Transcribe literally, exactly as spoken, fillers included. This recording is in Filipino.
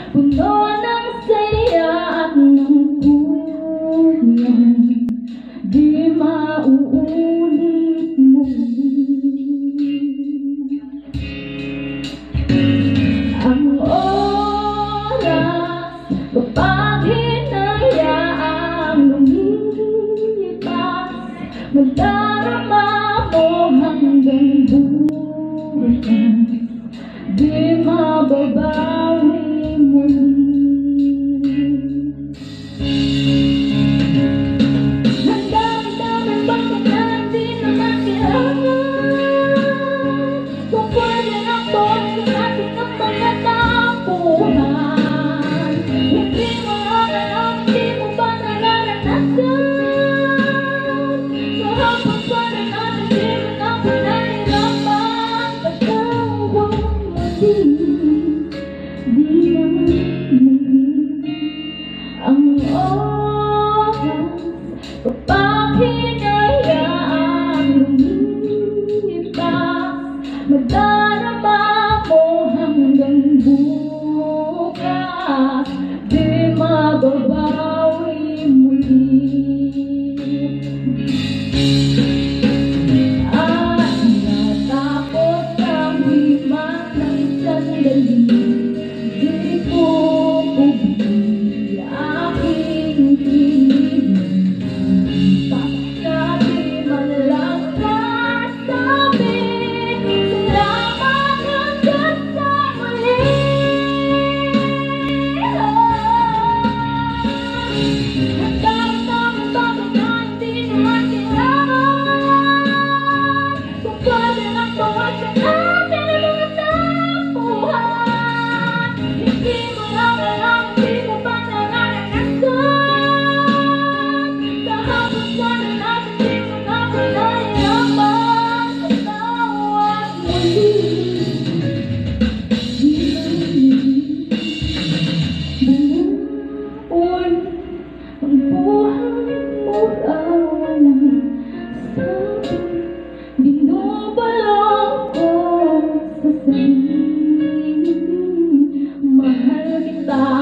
puno ng saya at ng kulang, di mauulit muli. Ang oras kapag hinayaang lumilipas, magdarama mo hanggang bukas, di mababawi muli. Ang dami-dami bakit na hindi naman kailangan, kung pwede lang tuloy natin ang mga tampuhan. Hindi mo alam, hindi mo ba nararanasan, sa hapon pa rin natin di mo na pinahirapan, pagkawang mali, di naman muli. Ang oras kapag hinayaang lumilipas, magdarama mo hanggang bukas, di mababawi muli. At natapos ang himas ng sandali, di ko pubili aking piling, tapos di man lang nasabi salamat hanggang sa muli. Ang dami-dami bakit na hindi naman kailangan, kung pwede lang bawasan natin ang mga tampuhan. Hindi mo lang alam, hindi mo ba nararanasan, sa hapon pa rin natin di mo na pinahirapan, patawad muli, di naman muli. Buwan ang buhay mo raw walang sabi, binubalong ko sa sarili, mahal kita.